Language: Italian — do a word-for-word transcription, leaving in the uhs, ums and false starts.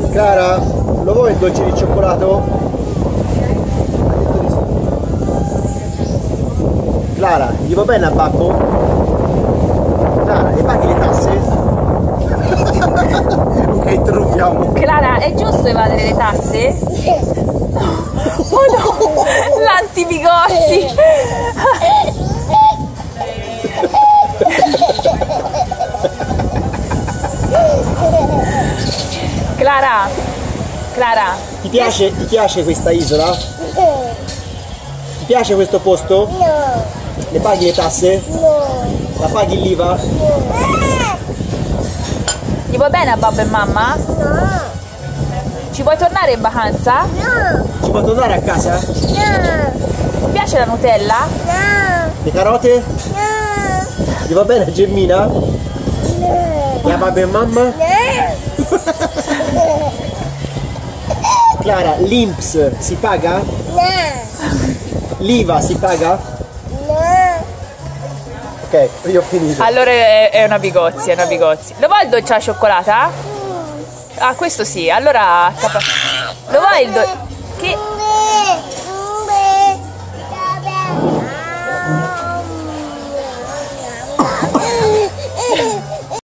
Clara, lo vuoi il dolce di cioccolato? Clara, gli va bene a babbo? Clara, le paghi le tasse? Ok, interrompiamo. Clara, è giusto evadere le tasse? Oh no, l'antibigozzi! Clara, Clara, Ti piace, ti piace questa isola? Ti piace questo posto? No. Le paghi le tasse? No. La paghi l'I V A? gli vuoi bene a babbo e mamma? No. Ci vuoi tornare in vacanza? No. Ci può tornare a casa? No. Ti piace la Nutella? No. Le carote? No. Gli va bene a Gemmina? No. E a babbo e mamma? No. Clara, l'I N P S si paga? No. L'I V A si paga? No. Ok, io ho finito. Allora è, è una bigozzi, è una bigozzi. Lo vuoi il dolce alla cioccolata? Ah, questo sì, allora... Lo vuoi il dolce... Che...